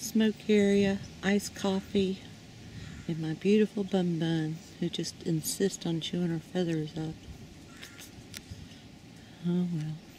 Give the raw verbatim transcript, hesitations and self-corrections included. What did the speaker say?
smoke area, iced coffee, and my beautiful Bun Bun, who just insists on chewing her feathers up. Oh well.